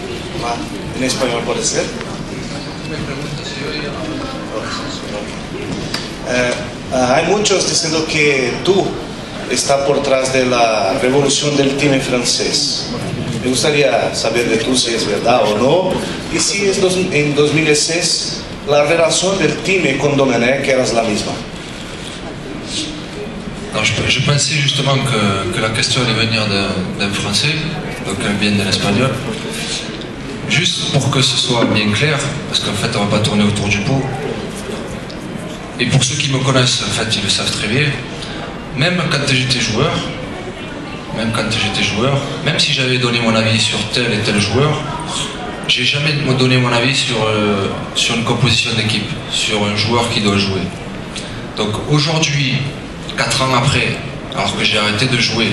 En español puede ser. Hay muchos diciendo que tú estás por detrás de la revolución del team francés. Me gustaría saber de tú si es verdad o no. Y si es en 2006 la relación del team con Domenech era la misma. Alors je pensais justement que la question allait venir d'un français, donc elle vient de l'espagnol. Juste pour que ce soit bien clair, parce qu'en fait on va pas tourner autour du pot. Et pour ceux qui me connaissent, en fait ils le savent très bien, même quand j'étais joueur, même si j'avais donné mon avis sur tel et tel joueur, j'ai jamais donné mon avis sur une composition d'équipe, sur un joueur qui doit jouer. Donc aujourd'hui, 4 ans après, alors que j'ai arrêté de jouer,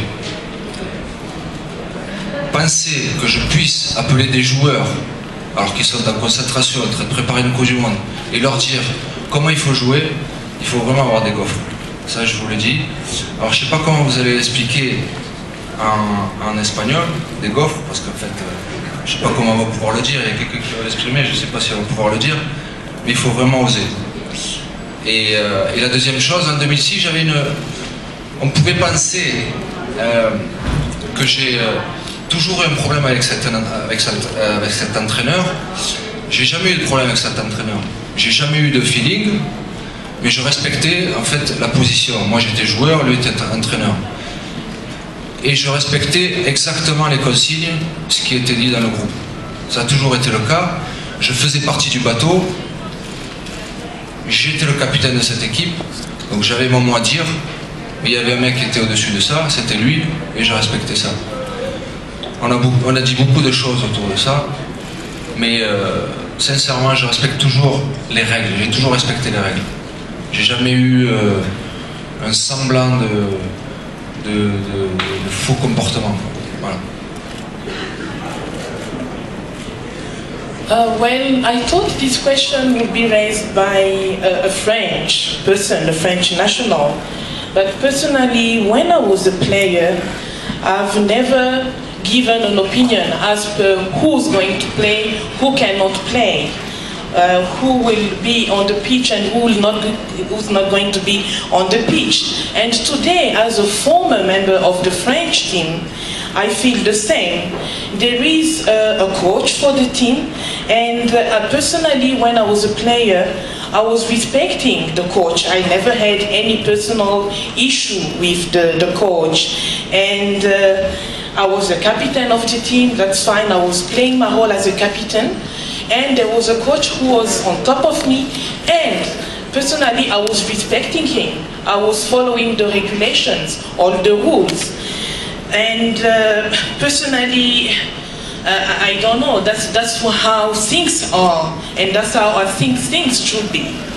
penser que je puisse appeler des joueurs, alors qu'ils sont en concentration, en train de préparer une Coupe du Monde, et leur dire comment il faut jouer, il faut vraiment avoir des gaufres. Ça, je vous le dis. Alors, je ne sais pas comment vous allez l'expliquer en espagnol, des gaufres, parce qu'en fait, je ne sais pas comment on va pouvoir le dire. Il y a quelqu'un qui va l'exprimer, je ne sais pas si on va pouvoir le dire, mais il faut vraiment oser. Et la deuxième chose, en 2006, on pouvait penser que j'ai toujours eu un problème avec cet entraîneur. J'ai jamais eu de problème avec cet entraîneur. J'ai jamais eu de feeling, mais je respectais en fait la position. Moi j'étais joueur, lui était entraîneur. Et je respectais exactement les consignes, ce qui était dit dans le groupe. Ça a toujours été le cas. Je faisais partie du bateau. J'étais le capitaine de cette équipe, donc j'avais mon mot à dire, mais il y avait un mec qui était au-dessus de ça, c'était lui, et je respectais ça. On a dit beaucoup de choses autour de ça, mais sincèrement, je respecte toujours les règles, j'ai toujours respecté les règles. J'ai jamais eu un semblant de faux comportement. Voilà. Well, I thought this question would be raised by a French person, a French national. But personally, when I was a player, I've never given an opinion as per who's going to play, who cannot play, who will be on the pitch and who's not going to be on the pitch. And today, as a former member of the French team, I feel the same. There is a coach for the team, and personally, when I was a player, I was respecting the coach. I never had any personal issue with the coach. And I was a captain of the team, that's fine. I was playing my role as a captain. And there was a coach who was on top of me, and personally, I was respecting him. I was following the regulations, all the rules. And personally, I don't know, that's how things are, and that's how I think things should be.